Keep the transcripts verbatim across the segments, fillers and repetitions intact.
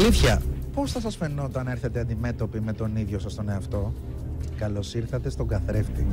Αλήθεια. Πώς θα σας φαινόταν να έρθετε αντιμέτωποι με τον ίδιο σας τον εαυτό? Καλώς ήρθατε στον καθρέφτη.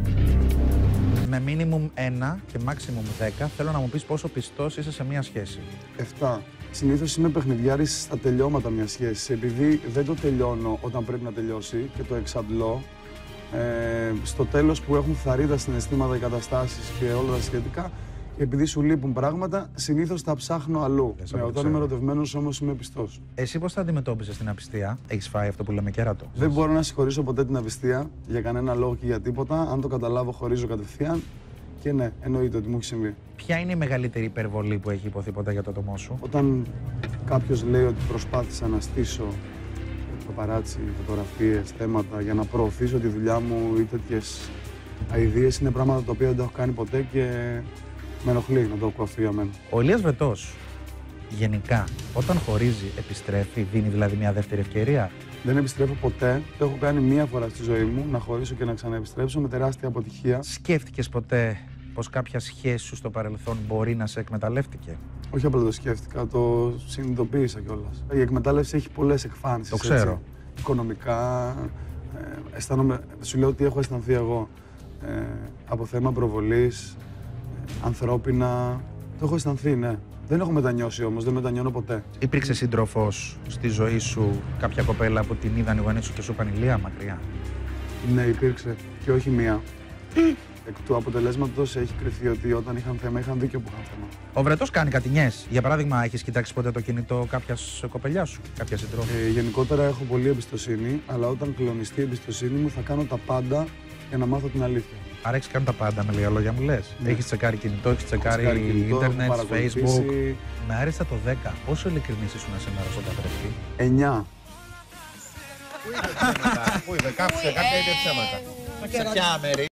Με minimum ένα και maximum δέκα θέλω να μου πεις πόσο πιστός είσαι σε μια σχέση. επτά. Συνήθως είμαι παιχνιδιάρης στα τελειώματα μιας σχέσης. Επειδή δεν το τελειώνω όταν πρέπει να τελειώσει και το εξαντλώ, ε, στο τέλος που έχουν θαρρύντα συναισθήματα, οι καταστάσεις και όλα τα σχετικά, και επειδή σου λείπουν πράγματα, συνήθως τα ψάχνω αλλού. Ναι, όταν είμαι ερωτευμένος όμως είμαι πιστός. Εσύ πώς θα αντιμετώπισες την απιστία? Έχεις φάει αυτό που λέμε κέρατο? Δεν μπορώ να συγχωρήσω ποτέ την απιστία για κανένα λόγο και για τίποτα. Αν το καταλάβω, χωρίζω κατευθείαν. Και ναι, εννοείται ότι μου έχει συμβεί. Ποια είναι η μεγαλύτερη υπερβολή που έχει υποθεί ποτέ για το ατομό σου? Όταν κάποιος λέει ότι προσπάθησα να στήσω παπαράτσι, φωτογραφίες, θέματα για να προωθήσω τη δουλειά μου ή τέτοιες αηδίες, είναι πράγματα τα οποία δεν τα έχω κάνει ποτέ και με ενοχλεί να το ακούω αυτό για μένα. Ο Ηλίας Βρετός, γενικά, όταν χωρίζει, επιστρέφει, δίνει δηλαδή μια δεύτερη ευκαιρία? Δεν επιστρέφω ποτέ. Το έχω κάνει μία φορά στη ζωή μου, να χωρίσω και να ξαναεπιστρέψω με τεράστια αποτυχία. Σκέφτηκες ποτέ πως κάποια σχέση σου στο παρελθόν μπορεί να σε εκμεταλλεύτηκε? Όχι απλά το σκέφτηκα, το συνειδητοποίησα κιόλας. Η εκμετάλλευση έχει πολλές εκφάνσεις. Το ξέρω. Έτσι. Οικονομικά, ε, αισθάνομαι, σου λέω ότι έχω αισθανθεί εγώ. Ε, από θέμα προβολής, ε, ανθρώπινα. Το έχω αισθανθεί, ναι. Δεν έχω μετανιώσει όμως, δεν μετανιώνω ποτέ. Υπήρξε σύντροφος στη ζωή σου, κάποια κοπέλα που την είδαν οι γονείς σου και σου είπαν Ηλία, μακριά? Ναι, υπήρξε. Και όχι μία. Εκ του αποτελέσματος έχει κρυφθεί ότι όταν είχαν θέμα, είχαν δίκιο που είχαν θέμα. Ο Βρετός κάνει κατηνιές. Για παράδειγμα, έχεις κοιτάξει ποτέ το κινητό κάποιας κοπελιάς σου, κάποια συντρόφου? Ε, γενικότερα έχω πολύ εμπιστοσύνη, αλλά όταν κλονιστεί η εμπιστοσύνη μου θα κάνω τα πάντα για να μάθω την αλήθεια. Άρα έχεις κάνει τα πάντα, με λίγα λόγια μου λες. Ναι. Έχεις τσεκάρει κινητό, έχεις τσεκάρει ίντερνετ, Facebook. Με άρεσε το δέκα. Πόσο ειλικρινής ήσουν σήμερα στον καθρέφτη? εννιά. Πού είδε ψέματα, πού είδε, κάπου σε κάποια είδε ψέματα. Σε ποια μέρη?